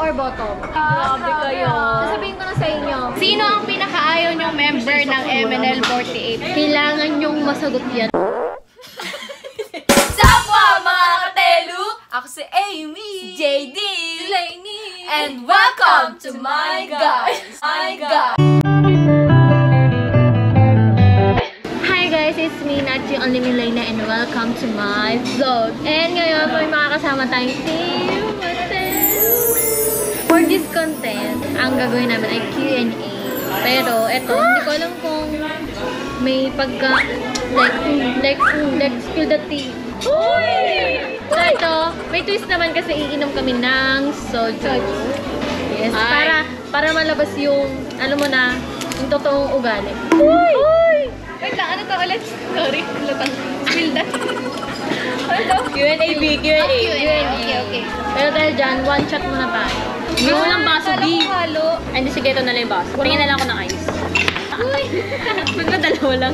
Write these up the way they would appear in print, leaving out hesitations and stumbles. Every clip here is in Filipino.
or bottom? Grabe kayo. Sasabihin ko na sa inyo. Sino ang pinakaayaw niyong member ng MNL48? Kailangan nyong masagot yan. Sapwa mga katelu! Ako si Amy, si JD, si Lainey, and welcome to my guys! My guys! Hi guys, it's me, Nachi Only Milena, and welcome to my vlog. And ngayon, may makakasama tayong team. For this content, ang gagawin namin ay Q&A. Pero eto, hindi ko alam kung may pagka let's spill the tea. Uy! So ito, may twist naman kasi iinom kami ng soju. Yes, para malabas yung, alam mo na, yung totoong ugali. Uy! Wait lang, ano to ulit? Sorry, lutang. Spill that. Ano? Q&A, Q&A. Okay. Pero dahil dyan, one shot muna tayo. Hindi mo lang baso, B. Ay, hindi, sige, ito na lang yung baso. Tingin na lang ako ng ice. Uy! Magdadalawa lang.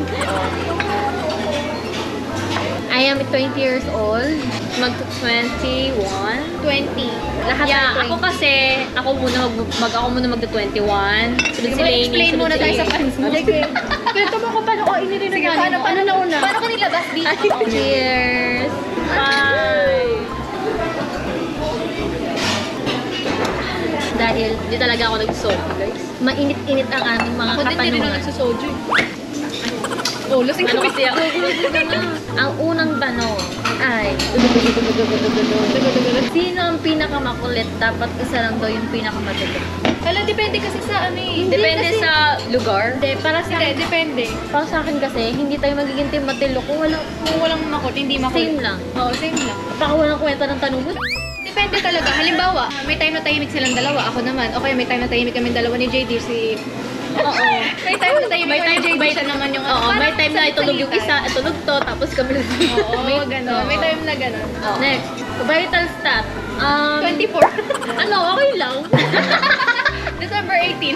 I am 20 years old. Mag-21. 20. Lahat Yeah, ng 20. ako kasi, ako muna magda-21. Sunod si Lainey, explain sunod muna si tayo sa Amy. fans mo. Sige. Kwento mo ko paano ko inirin Sige, na paano na una? Paano ko nilabas dito? Cheers! Bye! Dahil di talaga ako nag-soju, guys. Mainit-init ang aming mga Ako din katanungan. din na nagsusoju. Oh, lasing Ano kami. kasi ako? Ang unang tanong ay, sino ang pinakamakulit? Dapat isa lang daw yung pinakamadali. Hala, depende kasi sa ano eh. Depende kasi- sa lugar. Hindi, para sa Hindi, depende. para sa akin kasi, hindi tayo magiging team matilo kung Kung walang makot, hindi makot. same lang. Oo, same lang. Baka walang kwenta ng tanong mo. Depende talaga. Halimbawa, may time na tahimik silang dalawa. Ako naman. O kaya may time na tahimik kami dalawa ni JD, si... Oo. May time na tahimik kami ni JD, siya naman yung... Oo, may parang time na itulog yung salitan. isa, itulog to, tapos kami lang. Oo, may gano'n. May time na gano'n. Next, vital stat. 24. Ano, okay lang. December 18.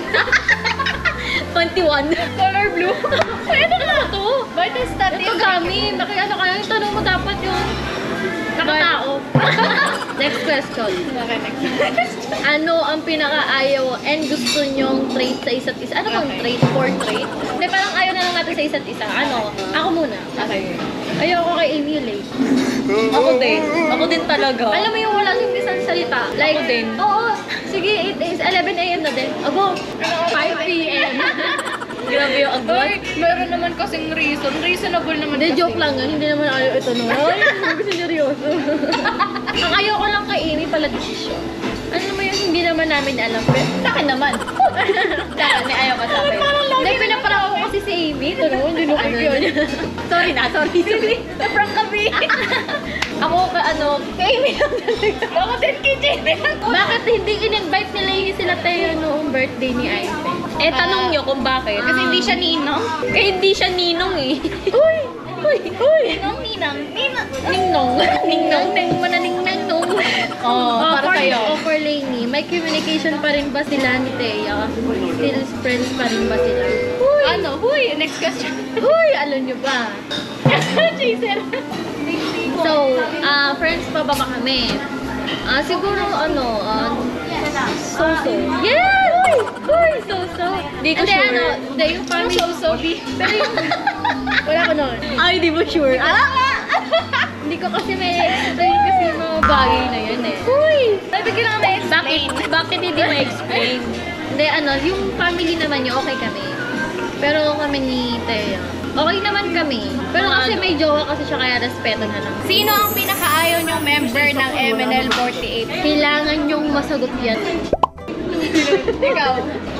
21. Color blue. Pwede na to. Vital stat Ito gami, nakiano kaya yung tanong mo dapat yung nakatao. Next question. Okay, next. Ano ang pinakaayaw and gusto nyong trait sa isa't isa? Ano bang Okay. trait? Four trait? Hindi, parang ayaw na lang natin sa isa't isa. Ano? Ako muna. Okay. Ayaw ko kay Emily. Ako din. Ako din talaga. Alam mo yung wala siyang isang salita. Like, Ako din. Oo. Sige, it is 11 a.m. na din. Abo, 5 p.m. Grabe yung agwat. Meron naman kasing reason. Reasonable naman Hindi, kasi. joke lang yun. Hindi naman ayaw ito no. Ay, kasi seryoso. Ang ayaw ko lang kay Amy pala desisyon. Ano mo yun, hindi naman namin alam. Pero Sa akin naman. Dapat may ayaw ka sa akin. hindi, pinaparang ko kasi si Amy. Ito no, hindi no Ano yun. Sorry na, sorry. Na-prank kami. Ako, kay Amy lang talaga. Ako din kay JD. Bakit hindi in-invite nila yung sila tayo noong birthday ni Aite? Eh, tanong nyo kung bakit. Kasi hindi siya ninong. Eh, hindi siya ninong eh. Uy! Uy! Uy! Ninong. Ningnong. Ningnong. Nang mananingnang nung. Para sa'yo. For Lainey, may communication pa rin ba sila ni Thea? Still friends pa rin ba sila? Uy! Ano? Huy, next question. Uy! Alam nyo ba? Jason. So, friends pa ba kami? Siguro, so-so. Yes! Uy! So-so. Di ko Hindi, sure. Hindi, yung family. So-so. Pero yung, wala ko nun. Ay, di mo sure. Hindi ko kasi may explain kasi yung mga bagay na yun eh. Uy! Sabi ko lang na-explain. Bakit hindi mo explain? Hindi, yung family naman niyo, okay kami. Pero kami ni Thea, okay naman kami. Pero kasi may jowa kasi siya, kaya respeto na lang. Sino ang pinakaayaw niyong member ng MNL48? Kailangan nyong masagot yan. Ikaw.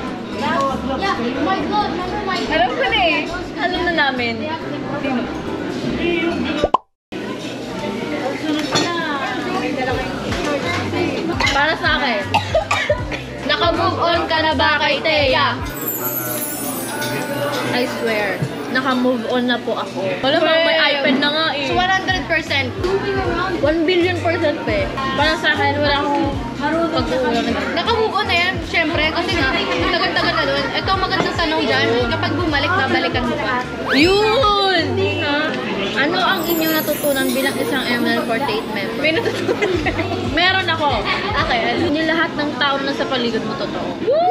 Alam ko na eh. Alam na namin. Sino? Para sa akin, naka-move on ka na ba kay Thea? I swear, naka-move on na po ako. Wala ba, may iPad na nga eh. So 100%. 1 billion % eh. Para sa akin, wala akong pag-uulang. Naka-move on na yan, syempre. Kasi nga, tagal-tagal na doon. Ito ang magandang tanong dyan. Kapag bumalik, babalikan mo pa. Yun! Ano ang inyong natutunan bilang isang ML48 member? May natutunan kayo. Meron ako. Okay. Hindi lahat ng tao tao na sa paligid mo totoo.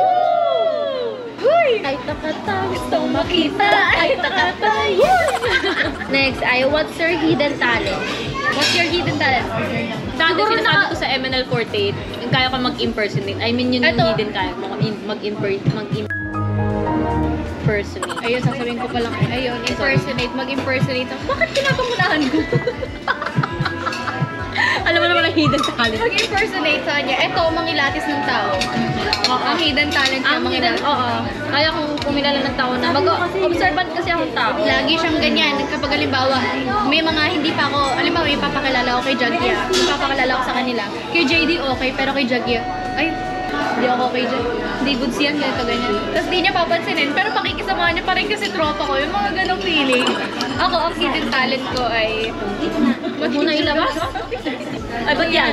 Woo! Ay, takata, gusto makita. Ay, takata, Next ay, what's your hidden talent? What's your hidden talent? Dati sinasabi ko sa MNL48, yung kaya ko mag-impersonate. I mean, yun yung Eto. hidden kaya ko mag-impersonate. Ayun, sasabihin ko pa lang. Ayun, mag-impersonate. Bakit kinakamunahan ko? Alam mo naman ang hidden talent. Mag-impersonate sa kanya. Ito, mangilatis ng tao. Ang hidden talent niya, mangilatis. Oo. Kaya kung kumilala ng tao na, mag-observant kasi akong tao. Lagi siyang ganyan. Kapag halimbawa, may mga hindi pa ako, halimbawa may papakilala ako kay Jagia. May papakilala ako sa kanila. Kay JD okay, pero kay Jagia, ay, hindi ako okay dyan. Hindi good siyan, ganito, ganyan. Tapos di niya papansinin, pero pakikisama niya pa rin kasi tropa ko. Yung mga ganong feeling. Ako, ang hidden talent ko ay... Huwag mo na ilabas. Ay, ba't yan?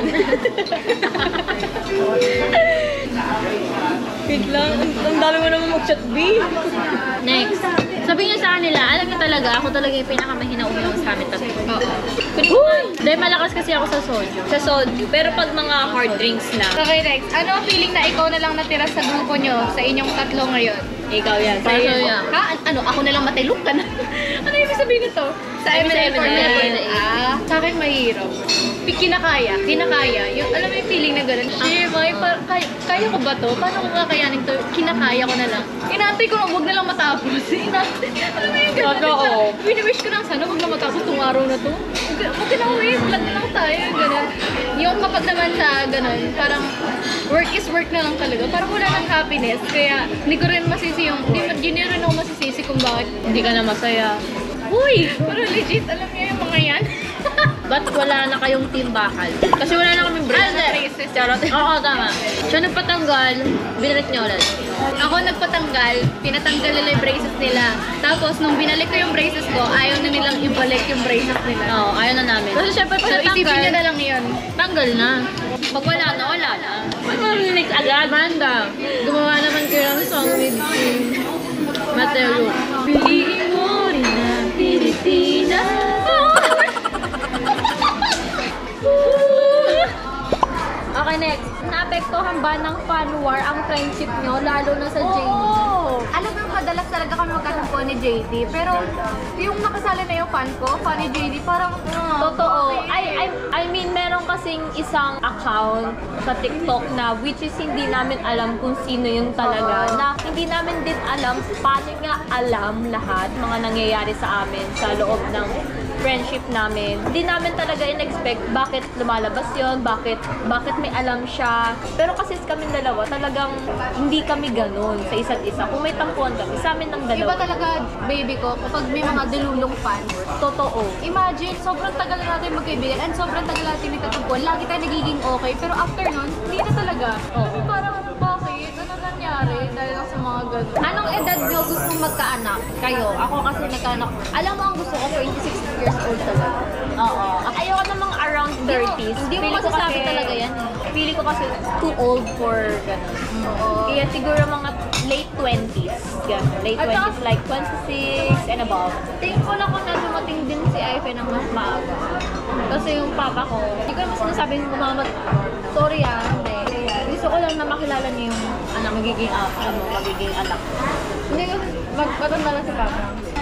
Wait lang. Ang dami mo naman mag-chat, B. Next. Sabi niyo sa kanila, alam niyo talaga, ako talaga yung pinakamahina uminom sa amin tatlo. Oo. Dahil malakas kasi ako sa soju. Sa soju. Pero pag mga hard drinks na, Okay, next. Ano ang feeling na ikaw na lang natira sa grupo nyo, sa inyong tatlo ngayon? ikaw yan. Sa'yo Sa'yo yan. Ha? Ano? Ako na lang matilok ka na? Ano ibig sabihin nito? Sa Ibig MNL sabihin na, sa akin mahirap. Kinakaya. Yung, alam mo yung feeling na gano'n. Shit, kaya ko ba to? Paano ko kakayanin to? Kinakaya ko na lang. Inaantay ko na, huwag na lang matapos. Inaantay. Alam mo yung gano'n? Totoo. Wini-wish ko lang sana, huwag na matapos itong araw na to. Huwag na wait, vlog na lang tayo. Gano'n. Yung kapag naman sa gano'n, parang work is work na lang talaga. Parang wala ng happiness. Kaya hindi ko rin masisi yung, hindi rin ako masisisi kung bakit. Hindi ka na masaya. Uy! Pero legit, alam niyo yung mga yan? Ba't wala na kayong team bakal? Kasi wala na kaming braces. Charot. Oo, tama. Siya nagpatanggal, binalik niya ulit. Ako nagpatanggal, pinatanggal nila yung braces nila. Tapos nung binalik ko yung braces ko, ayaw na nilang ibalik yung braces nila. Oo, ayaw na namin. Kasi syempre So pag isipin nyo natanggal, na lang yun. tanggal na. Pag wala na, wala na. May mga lyrics agad. Banda, gumawa naman kayo ng song with Mateo. Piliin mo rin na Pilipinas. Okay, next. Naapektuhan ba ng fan war ang friendship nyo, lalo na sa JD? Alam mo, madalas talaga kami magkatampo ni JD. Pero yung nakasali na yung fan ko, fan ni JD, parang... Totoo. I mean, meron kasing isang account sa TikTok na which is hindi namin alam kung sino yun talaga. Na hindi namin din alam paano nga alam lahat mga nangyayari sa amin sa loob ng friendship namin. Hindi namin talaga in-expect bakit lumalabas yon, bakit may alam siya. Pero kasi kami dalawa, talagang hindi kami ganun sa isa't isa. Kung may tampuan kami, sa amin ng Iba dalawa. talaga, baby ko, kapag may mga delulong fans. Totoo. Imagine, sobrang tagal na natin magkaibigan and sobrang tagal natin nagtatampuan. Lagi tayo nagiging okay. Pero after nun, hindi na talaga. Oo. Parang, bakit? Ano nangyari? Dahil lang sa mga ganun. Anong edad nyo gusto magkaanak? Kayo, ako kasi nagkaanak. Alam mo ang gusto ko, 26 years old talaga. Oo. Ayoko namang around 30s. Hindi mo Feeling ko masasabi kasi- talaga yan. Feeling ko kasi too old for ganun. Oo. Kaya siguro mga late 20s. Ganun. Late At 20s, like 26 and above. Tingin ko lang kung na dumating din si Ife ng mas maaga. Kasi yung papa ko, hindi ko naman sinasabi yung mama, sorry hindi. Gusto ko lang na makilala niyo yung anak, magiging anak. Hindi ko, magpatanda lang si papa.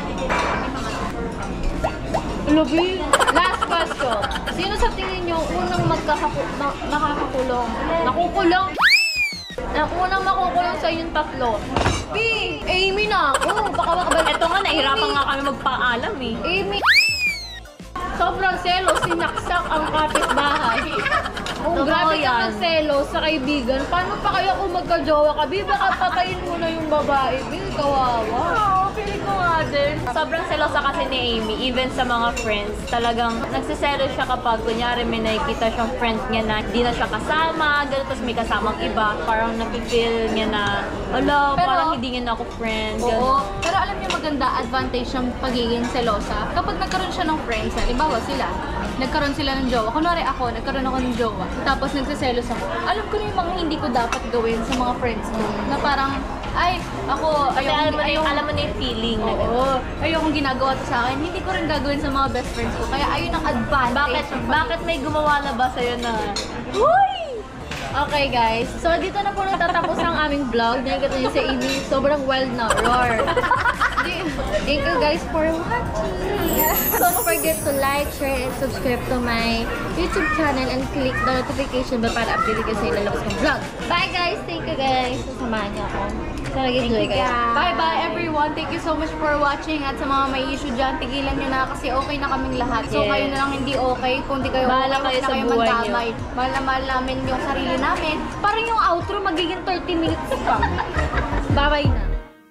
Lubi, last question. Sino sa tingin nyo unang makakakulong? Nakukulong? Unang makukulong sa inyong tatlo? B! Amy na ako! Baka makabalik. Eto nga, nahirapan nga kami magpaalam eh. Amy! Sobrang selos, sinaksak ang kapitbahay. Kung Totoo grabe ka yan. ng selos sa kaibigan, paano pa kaya kung magka-jowa ka? Bi, baka patayin mo na yung babae. Bi, kawawa. Oo, feeling ko nga din. Sobrang selosa kasi ni Amy, even sa mga friends. Talagang nagsiselos siya kapag kunyari may nakikita siyang friend niya na hindi na siya kasama, gano'n, tapos may kasamang iba. Parang napifeel niya na, ala, Pero- parang hindi niya na ako friend. Oo. Gano'n. Pero alam niyo maganda advantage ng pagiging selosa. Kapag nagkaroon siya ng friends, halimbawa sila, nagkaroon sila ng jowa. Kunwari ako, nagkaroon ako ng jowa. Tapos nagsiselos ako. Alam ko na yung mga hindi ko dapat gawin sa mga friends ko. Na parang, ay, ako, Kasi alam mo na yung feeling na gano'n. Oo. Ayokong ginagawa to sa akin. Hindi ko rin gagawin sa mga best friends ko. Kaya ayun ang advantage. Bakit may gumawa na ba sa'yo na, Uy! Okay guys, so dito na po natatapos ang aming vlog. Nakikita niyo si Amy, sobrang wild na. Roar! Thank you guys for watching. Don't forget to like, share, and subscribe to my YouTube channel and click the notification bell para update kayo sa ilalabas kong vlog. Bye guys! Thank you guys! Sasamahan niyo ako. Sana nag-enjoy kayo. Bye-bye everyone. Thank you so much for watching. At sa mga may issue dyan, tigilan nyo na kasi okay na kaming lahat. So Yes. kayo na lang hindi okay. Kung di kayo Bahala okay, kayo huwag na sa kayo buhay magdamay. Mahal na mahal namin yung sarili namin. Parang yung outro magiging 30 minutes pa. Bye-bye na.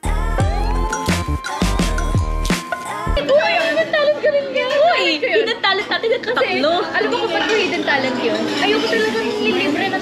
Hidden talent ka rin yan. Uy! Hidden talent natin at tatlo. Alam mo kung ba't ko hidden talent yun? Ayoko talaga nililibre ng